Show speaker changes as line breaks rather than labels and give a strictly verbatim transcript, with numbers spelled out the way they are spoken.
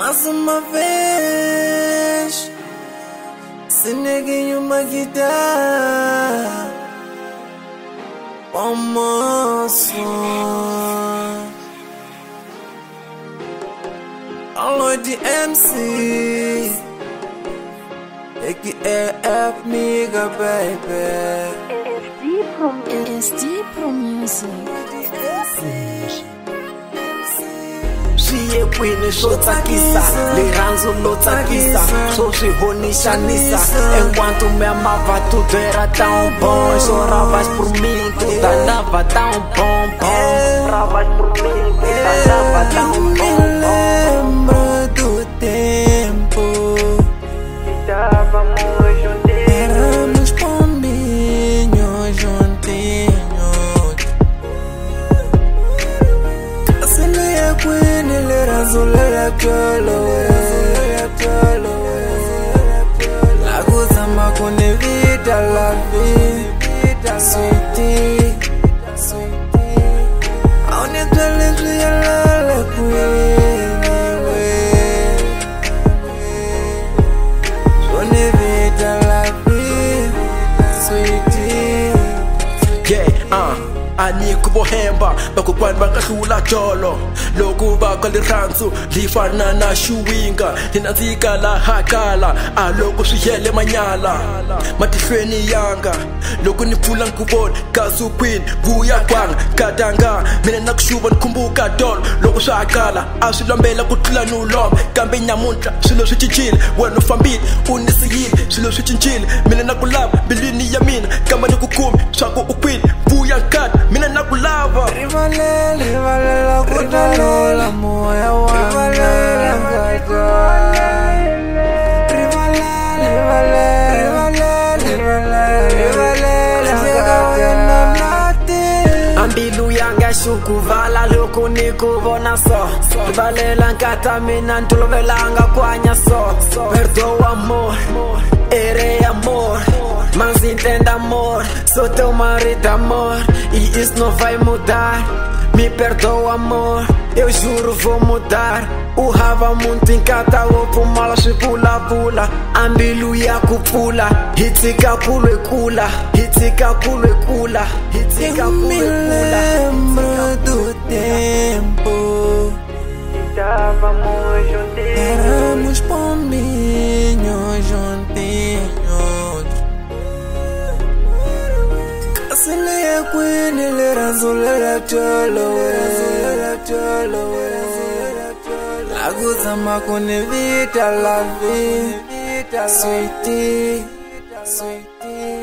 Mais uma vez, se neguei uma guitarra, oh moço. Alô de M C, é que é amiga, baby.
S D Pro Music.
Shiye kwini shotakisa, liranzo lotakisa, so shihonishanisa. Enquanto me amava tudo era tão bom, choravas por mim, tudo andava tão bom, bom. Choravas por mim, tudo andava tão bom, bom.
Lembro do tempo
que estávamos juntinhos,
éramos pombinhos juntinhos. Cacelia Queen, ele era azul, era cholo, era cholo. Lago Zama con vida la vida, sweetie, sweetie. On est dans les yeux, la Queen.
Ani kubohemba bakukwani bakahlula jolo lokuba kwaliranzu lifana na shuwinga linanzika la hakala aloko swiyele manyala matihlweni yanga loko nipfula nkuvona kasu queen vuya kwanga kadanga mina nakushuva nikhumbuka dolo loko swakala a swi lombela ku tlula nulomba kambe nyamuntlha swilo swi cincile wena u fambile u nisiyile swilo swi cincile mina nakulava mbilwini ya mina kamba ni ku kumi swaku u queen vuya nkati mina nakulava
rivalela rivalela ku talola moya wanga rivalela rivalela rivalela rivalela
ambilu yanga shukuvala loko nikuvona so rivalela nkata mina ntulovelanga kwanya so perdoa amor ere amor mas entenda amor, sou teu marido amor, e isso não vai mudar. Me perdoa amor, eu juro vou mudar. O rava muito encata o pumala se pula pula, ambilu ya kupula, hitika kulo kula, hitika kulo kula, hitika kulo kula.
Lembro do tempo
estávamos juntinhos,
éramos pombinhos juntinhos. Cacelia Queen, ele era azul, era cholo, era cholo. Lago Zama con vida la vida, sweetie, sweetie.